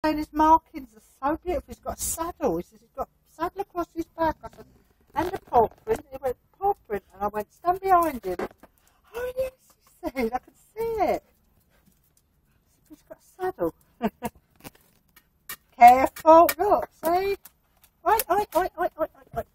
And his markings are so beautiful. He's got a saddle. He says he's got a saddle across his back. I said, and a paw print. He went, paw print. And I went, stand behind him. Oh, yes, he said. I could see it. He's got a saddle. Careful. Look, see? Wait.